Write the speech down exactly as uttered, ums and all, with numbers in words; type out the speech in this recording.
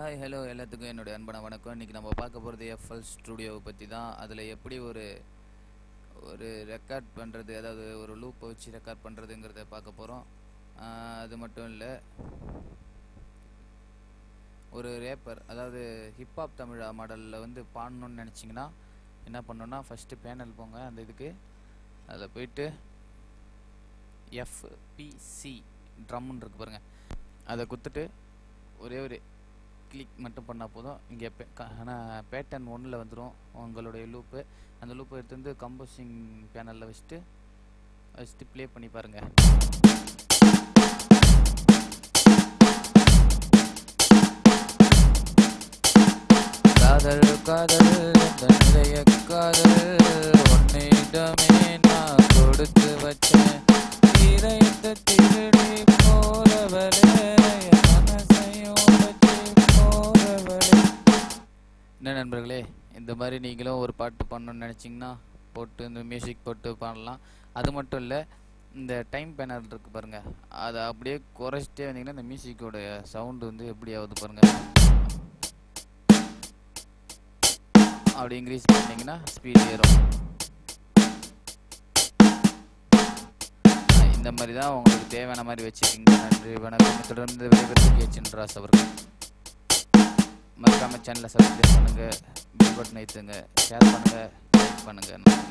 Hi hello எல்லாத்துக்கும் என்னுடைய அன்பான வணக்கம். இன்றைக்கி நம்ம பார்க்க போகிறது எஃப்எல் ஸ்டூடியோவை பற்றி தான். அதில் எப்படி ஒரு ஒரு ரெக்கார்ட் பண்ணுறது, அதாவது ஒரு லூப்பை வச்சு ரெக்கார்ட் பண்ணுறதுங்கிறத பார்க்க போகிறோம். அது மட்டும் இல்லை, ஒரு ரேப்பர், அதாவது ஹிப்ஹாப் தமிழா மாடலில் வந்து பாடணுன்னு நினச்சிங்கன்னா என்ன பண்ணணுன்னா, ஃபஸ்ட்டு பேனல் போங்க. அந்த இதுக்கு அதில் போயிட்டு எஃப்பிசி ட்ரம்முன்னு இருக்கு பாருங்கள், அதை குத்துட்டு ஒரே ஒரு கிளிக் மட்டும் பண்ணால் போதும். இங்கே பே ஆனால் பேட்டர்ன் ஒன்றில் வந்துடும் உங்களுடைய லூப்பு. அந்த லூப்பை எடுத்து வந்து கம்போசிங் பேனலில் வச்சுட்டு வச்சுட்டு ப்ளே பண்ணி பாருங்கள். காதல் காதல் இந்த நிறைய காதல் உன்னிடமே நான் கொடுத்து வச்சேன், இதயத்தை திருடி போறவளே மனசையும் வச்சு போறவளே. என்ன நண்பர்களே, இந்த மாதிரி நீங்களும் ஒரு பாட்டு பண்ணணும்னு நினச்சிங்கன்னா போட்டு இந்த மியூசிக் போட்டு பாடலாம். அது மட்டும் இல்லை, இந்த டைம் பேனர் இருக்குது பாருங்கள், அதை அப்படியே குறைச்சிட்டே வந்தீங்கன்னா இந்த மியூசிக்கோடைய சவுண்டு வந்து எப்படி ஆகுது பாருங்கள். அப்படி இன்க்ரீஸ் பண்ணிங்கன்னா ஸ்பீட் ஏறும். இந்த மாதிரி தான் உங்களுக்கு தேவையான மாதிரி வச்சுக்கிங்க. நன்றி, வணக்கம். தொடர்ந்து விடைபெற்று கேச்சின்ராஸ் அவர்கள். மறக்காம சேனலை சப்ஸ்கிரைப் பண்ணுங்கள், பெல் பட்டன் அழுத்துங்க, ஷேர் பண்ணுங்கள், லைக் பண்ணுங்கள்.